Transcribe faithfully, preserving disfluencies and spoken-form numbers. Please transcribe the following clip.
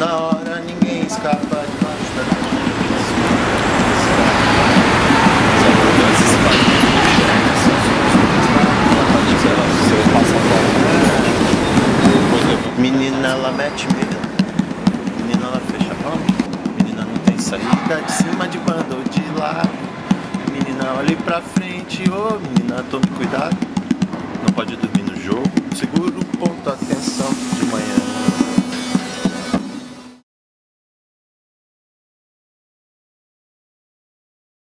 na hora, ninguém escapa debaixo da menina, ela mete medo. Menina, ela fecha a mão. Menina, não tem saída de cima, de banda ou de lado. Menina, olhe pra frente. Ô, oh, menina, tome cuidado. Não pode dormir no jogo.